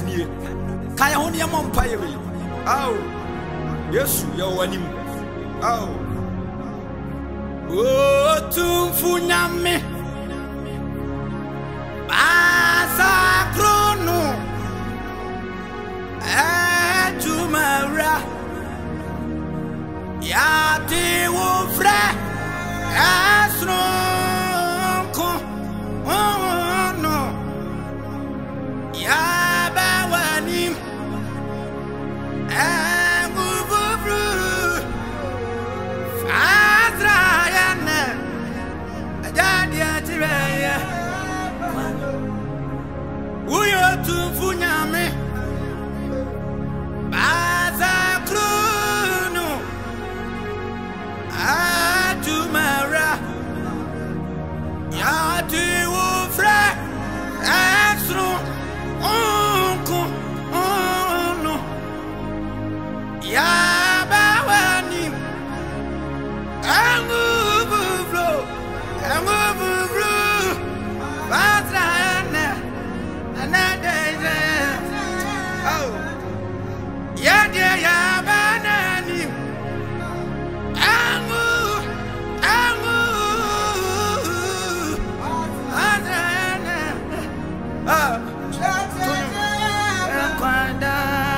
nie kan ya ho ne mo mpa ye we aw Yesu ya wanim aw o tumfu nyame asa krono tumara ya ti wo fra asno ko no ya ba wanim bubru fatra yana jadi atibaya uyo tumfu nyame baza krono atumara ya ti wo fra asno onko ono ya bawani angubublo batrana anadeze oh ya dia ya banani angu batrana oh kwanda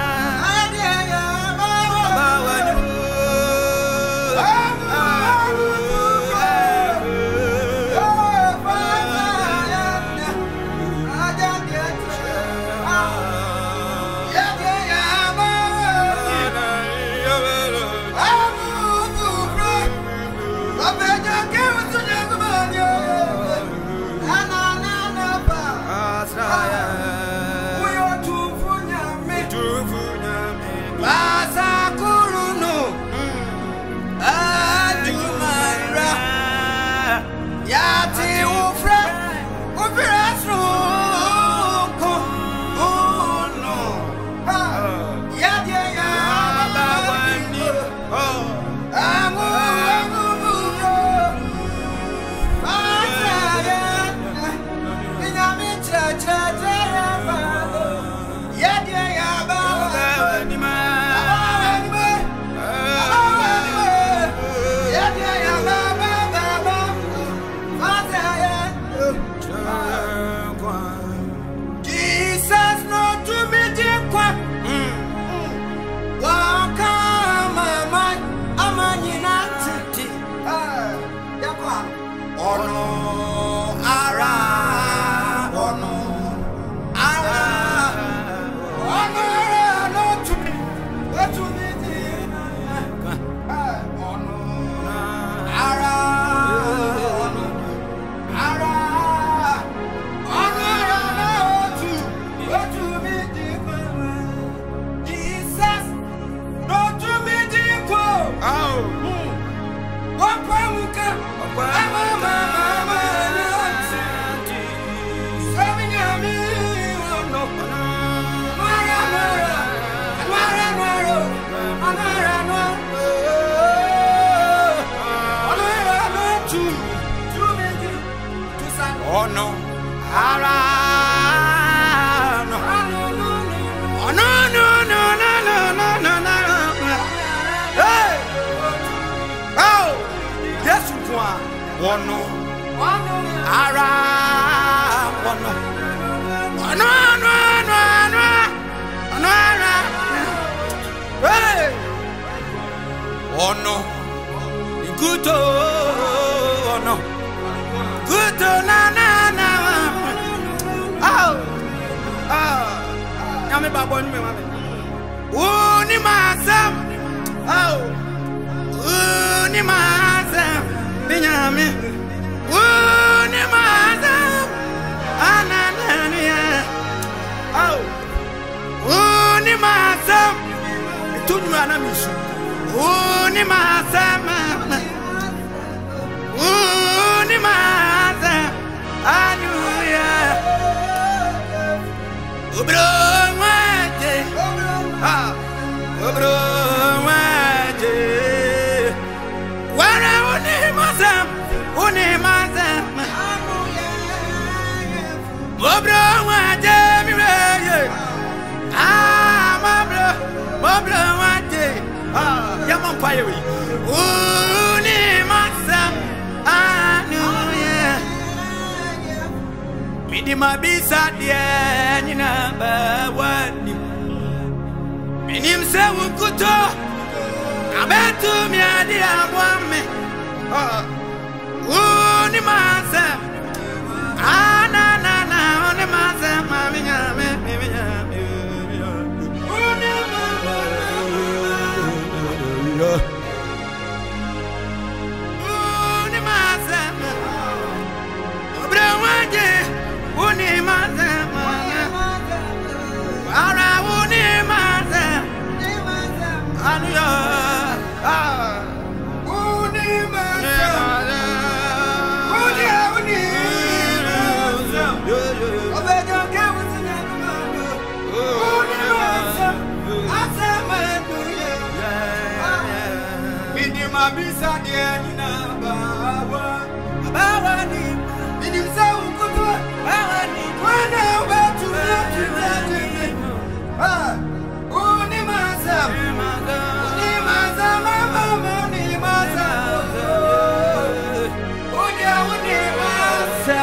Wono ara wono no ara hey wono iguto wono guto na oh nyame babo ni me mame uni masam oh uni masam binyame uni masam ananania oh uni masam tunu ana misu uni masam hallelujah obro mate obro mate wara uni masam obro mate mi mabisa dia nyina ba wani minim se wukuto abetu mi adi abwame uni masa ana na na uni masa mami nyame uni masa obrawaje uni masa ara uni masa anu yo Mabisa dia nyina bawa ni minim se ukuto bawa ni wana ubetu uni masa mama uni masa uni masa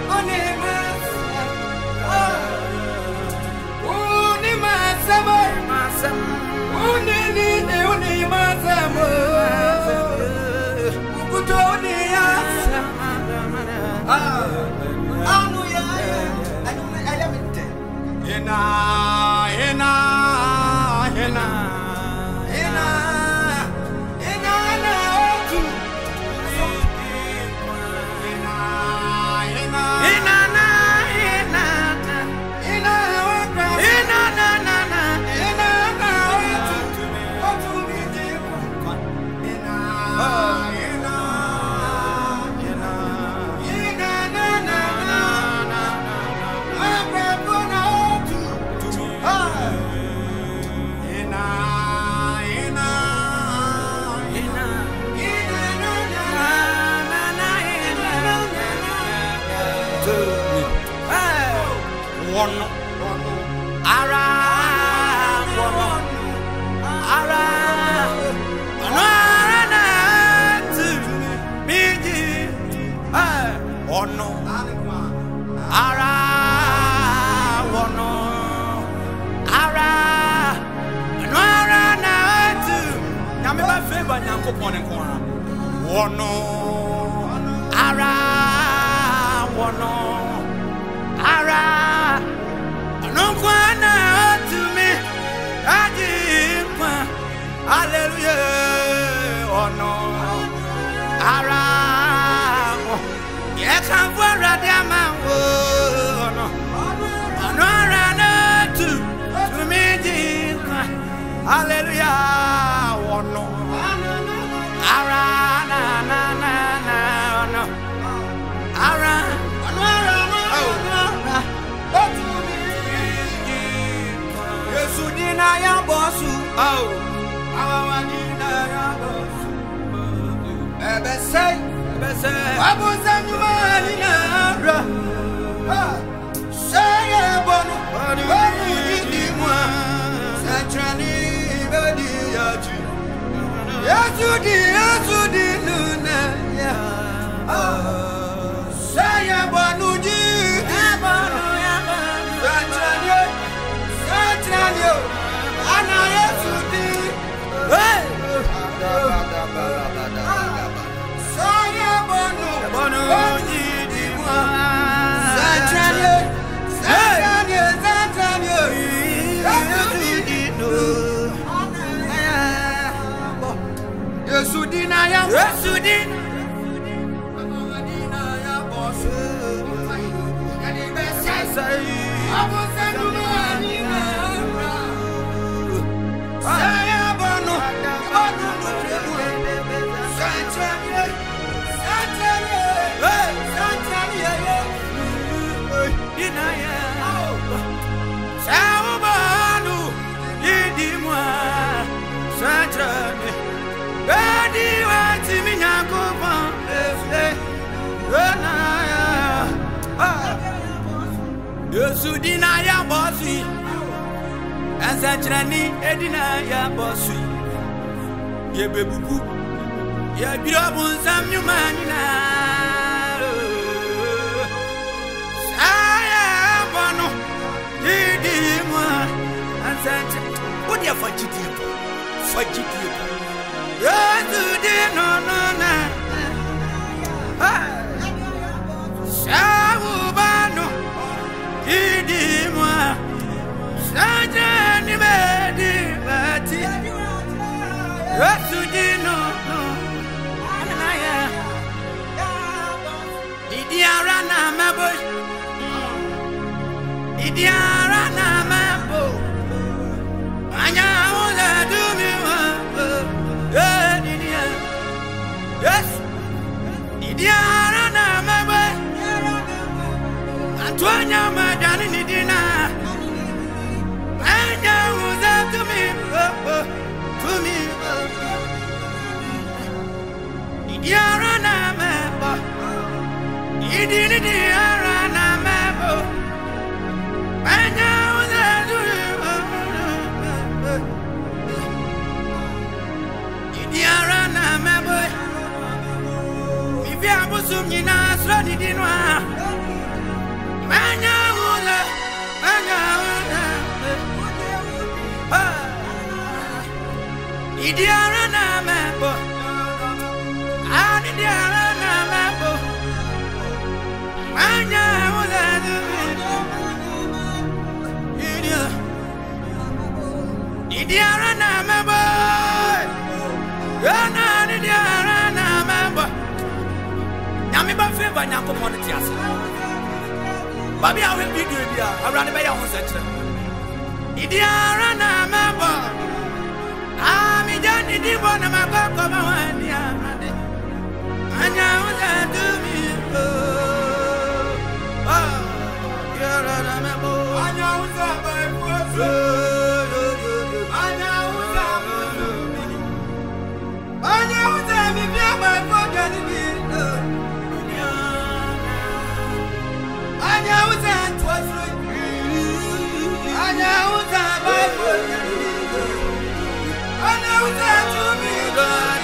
Sudina ya bosi, Ansatrani edina ya bosi. Ye bebubu, ye birobun samnyumana. Saya Fajitipo. Fajitipo. Yesu di no no na. Shawubano idimwa. Sajani bedi bati. Yesu di no no. Anaya. Idiara na mabo. Idiara na mabo. Anya ola do me wa. Yes, Idiara na mabo. Antonia madani nidina. Anya ola to me. To me. Idiara na mabo. Idiara na mabo. Anya ola to me. Idiara na mabo. If you have some in us, run it in one. Manya ola. Idiara na mabo. Idiara na mabo. Manya ola. Idiara na mabo. Idiara na mabo. Yami ba favor nyako politics. Babi awe video bia, awrade be ya ho setre. Idiara na mabo. Ami jani di bona makoko ma wani amade. Anya uza do mi. Idiara na mabo. Anya uza ba ifoso. Anya uza mi. Anya uza mi bia ba ifoso ni mi. Anya uza twaso. Anya uza ba ifoso. Anya uza to mi God.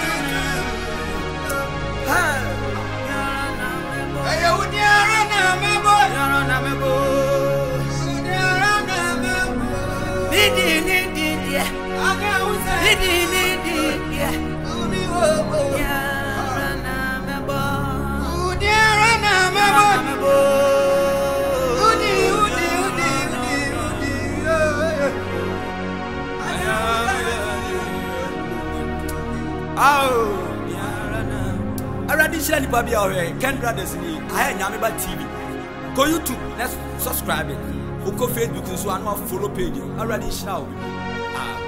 Aya udiara na mebo. Udiara na mebo. Udiara na mebo. Nidi. Anya uza. Nidi. Umi wo. Udiara na mebo. Udiara na mebo. Udi. Oh, already share the baby away. Ken Brothers ni. I nyame ba TV. Go YouTube, let's subscribe it. Go Facebook so I know follow page. Already share.